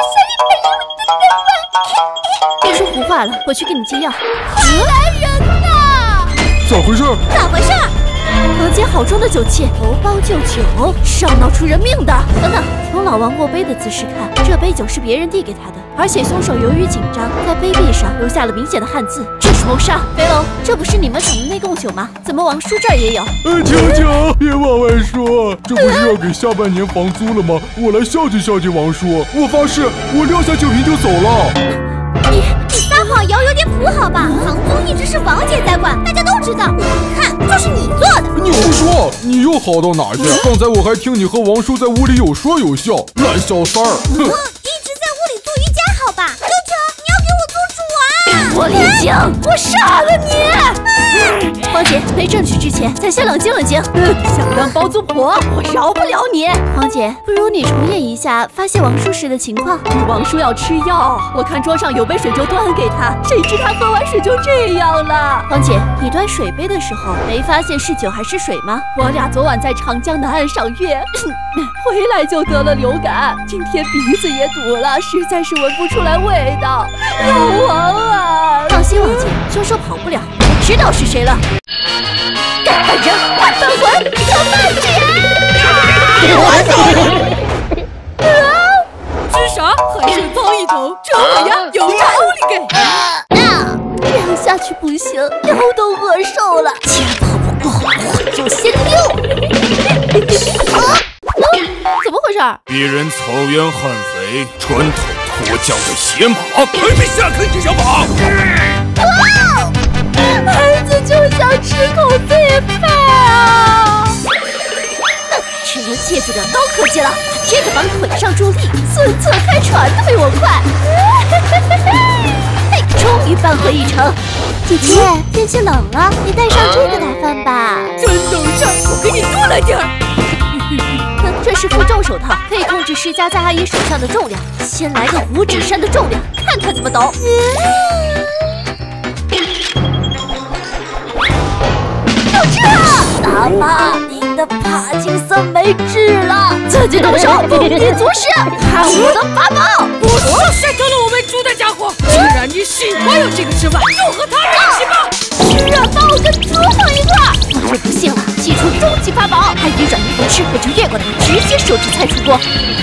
别说胡话了，我去给你接药。来人呐！ 咋回事？ 咋回事？房间好重的酒气，头孢就酒，是要闹出人命的。等等，从老王握杯的姿势看，这杯酒是别人递给他的，而且凶手由于紧张，在杯壁上留下了明显的汗渍，这是谋杀。飞龙，这不是你们厂的内供酒吗？怎么王叔这儿也有？ 求求别往外说，这不是要给下半年房租了吗？我来孝敬孝敬王叔，我发誓，我撂下酒瓶就走了。 你撒谎谣有点谱好吧？房租一直是王姐在管，大家都知道。看，就是你做的。 你胡说！你又好到哪去？刚才我还听你和王叔在屋里有说有笑，烂小三儿！哼！ 一直在屋里做瑜伽好吧？求求你要给我做主啊！我李靖，我杀了你！黄姐，没证据之前，咱先冷静冷静。想当包租婆，我饶不了你。黄姐，不如你重演一下发现王叔时的情况。王叔要吃药，我看桌上有杯水就端给他，谁知他喝完水就这样了。黄姐，你端水杯的时候没发现是酒还是水吗？我俩昨晚在长江南岸赏月，回来就得了流感，今天鼻子也堵了，实在是闻不出来味道。老王啊！放心，王姐，凶手跑不了，我知道是谁了。干本人，换本魂，叫慢姐！ 吃啥？还是脏一头？这我呀，有招你给。 这样下去不行，腰都饿瘦了。既然跑不过，我就先溜。怎么回事？ 别人草原悍肥，穿透脱缰的野马，还没下坑就想跑。 孩子就想吃口醉饭啊！吃了戒指的高科技了，这个绑腿上助力，孙策开船都比我快。终于扳回一城。姐姐，天气冷了，你带上这个打饭吧。 真等事，我给你多来点儿。 这是负重手套，可以控制施加在阿姨手上的重量。先来个五指山的重量，看它怎么抖。就这，大妈，您的帕金森没治了，自己动手，丰衣足食，看我的法宝！ 我晒疼了我们猪的家伙！既然你喜欢用这个吃饭，就和他一起吧！ 居然把我跟猪放一块儿，我就不信了！祭出终极法宝，阿姨软硬不吃，我就越过他，直接手指菜出锅。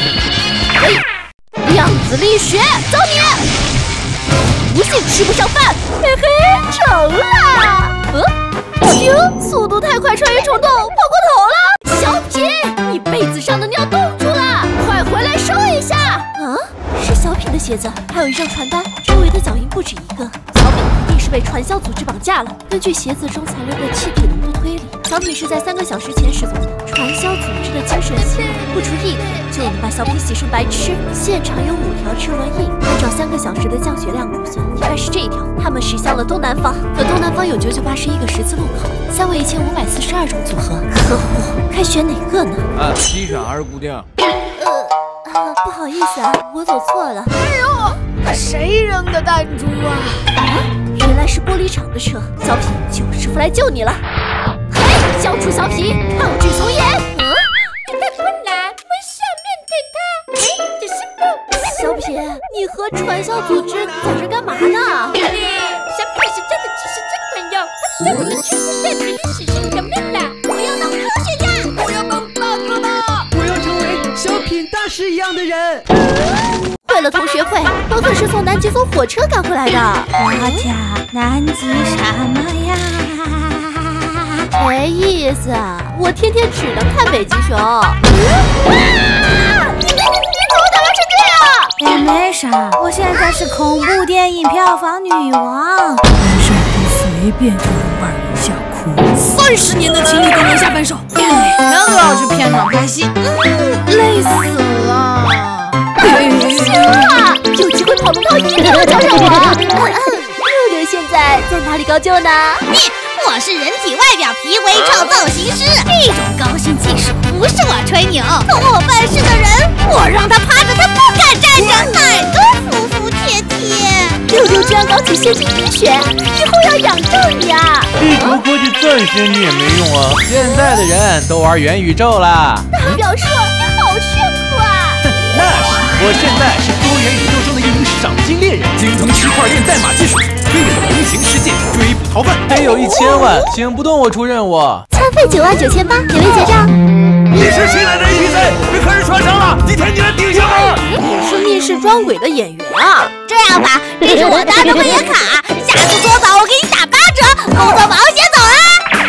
量子力学，走你！不信吃不上饭，嘿嘿，成了！停！速度太快，穿越虫洞，跑过头了！小品，你被子上的尿冻住了，快回来收一下！是小品的鞋子，还有一张传单，周围的脚印不止一个。小品一定是被传销组织绑架了。根据鞋子中残留的气体浓度推理，小品是在3个小时前失踪的。传销组织的精神洗脑，不出1天就能把小品洗成白痴。现场有5条齿轮印，按照3个小时的降血量估算，应该是这一条。他们驶向了东南方，可东南方有991个十字路口，3位1542种组合，可恶，该选哪个呢？ 机选还是固定？ 不好意思啊，我走错了。 哎呦，谁扔的弹珠啊？ 原来是玻璃厂的车，小品，九师傅来救你了。嘿，交出小品，抗拒从严。 太困难，我想面对他。哎，这师傅， 小品，你和传销组织在这干嘛呢？ 小品是真的知识真朋友，他在我的知识社群里实现革命了。 我要当科学家， 我要当大哥大， 我要成为小品大师一样的人。 为了同学会，我可是从南极坐火车赶回来的。 大家，南极什么呀？ 没意思，我天天只能看北极熊。你怎么打扮成这样？ 也没啥，我现在是恐怖电影票房女王， 分手不随便就能玩一下哭，30年的情侣都能下分手，每天都要去片场拍戏，累死了。 行啊，有机会跑龙套一定要叫上我。六六现在在哪里高就呢？ 我是人体外表皮微创造型师，这种高新技术不是我吹牛，同我办事的人，我让他趴着，他不敢站着，哪儿都服服帖帖。 六六居然搞起先进医学，以后要养着你啊！ 地球科技再先进也没用啊，现在的人都玩元宇宙啦。 大表叔，你好炫酷啊！ 那是，我现在是多元宇金猎人，精通区块链代码技术，飞越平行世界追捕逃犯，得有1000万，请不动我出任务。 餐费99800，免费结账。 你是新来的 NPC， 被客人穿上了，今天你来顶下班。 我是密室装鬼的演员啊。 这样吧，这是我搭的会员卡，下次搓澡我给你打8折，工作忙先走啊。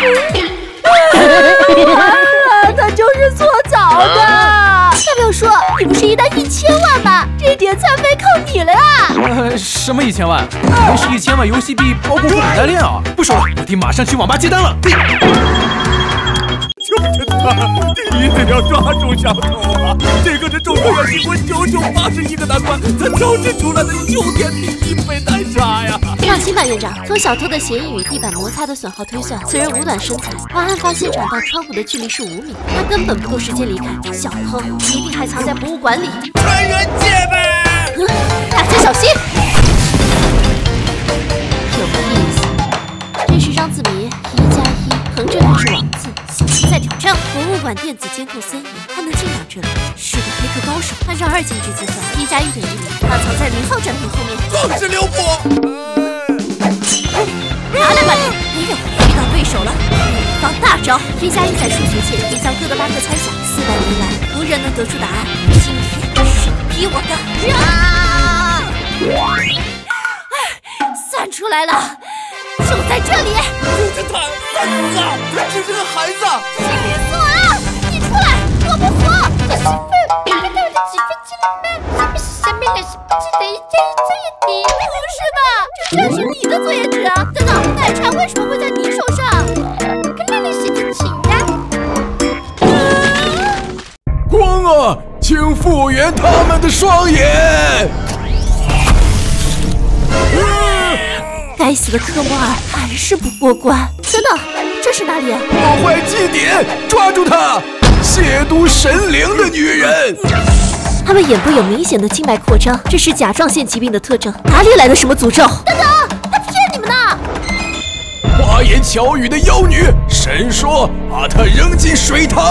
他就是搓澡的。代表说你不是一单1000万吗？这点餐费靠你了呀！ 什么1000万？那是1000万游戏币包裹滚单链啊！不说了，我得马上去网吧接单了。 就是他，你一定要抓住小偷啊！这个是众筹要经过9981个难关才调制出来的9点1倍代杀呀！ 放心吧，院长，从小偷的嫌疑与地板摩擦的损耗推算，此人五短身材，从案发现场到窗户的距离是5米，他根本不够时间离开。小偷一定还藏在博物馆里。 穿越界呗！ 大家小心！有意思，这是张字谜，1+1，横着看是王字。在挑战博物馆电子监控森严，他能进到这里，是个黑客高手。按照2进制计算，1+1等于0，他藏在0号展品后面。 壮士留步！ 拿来吧你！没有，遇到对手了。放大招！1+1在数学界可以将哥德巴赫猜想，400年来无人能得出答案。今天是逼我的啊！算出来了，就在这里。 就是他，他死了，他只是个孩子。 气死我了！你出来，我不服！这是不是吧？这正是你的作业纸啊！等等，奶茶为什么会在你手上？肯定是你请的。 光啊，请复原他们的双眼。 该死的科摩尔还是不过关。等等，这是哪里？ 破坏祭典，抓住他！亵渎神灵的女人。 他们眼部有明显的静脉扩张，这是甲状腺疾病的特征。哪里来的什么诅咒？等等，他骗你们呢！ 花言巧语的妖女，神说把她扔进水塘。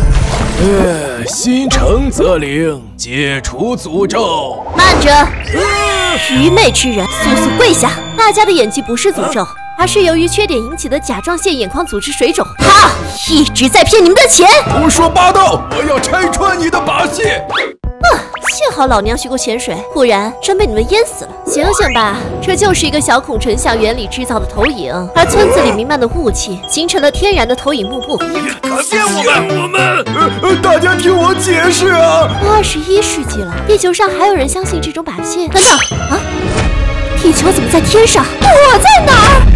心诚则灵，解除诅咒。 慢着，愚昧之人，速跪下！大家的演技不是诅咒，而是由于缺点引起的甲状腺眼眶组织水肿。他一直在骗你们的钱。 胡说八道！我要拆穿你的把戏。 幸好老娘学过潜水，不然真被你们淹死了。醒醒吧，这就是一个小孔成像原理制造的投影，而村子里弥漫的雾气形成了天然的投影幕布。 可见我们， 大家听我解释啊！ 都21世纪了，地球上还有人相信这种把戏？等等啊，地球怎么在天上？我在哪儿？